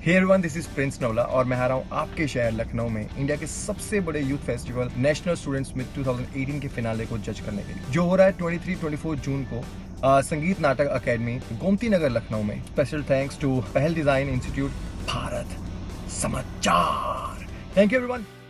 Hey everyone, this is Prince Navla और मैं आ रहा हूँ आपके शहर लखनऊ में इंडिया के सबसे बड़े youth festival national students meet 2018 के फिनाले को जज करने के लिए, जो हो रहा है 23-24 जून को संगीत नाटक अकेडमी गोमती नगर लखनऊ में। Special thanks to Pahal design institute Bharat Samachar. Thank you everyone.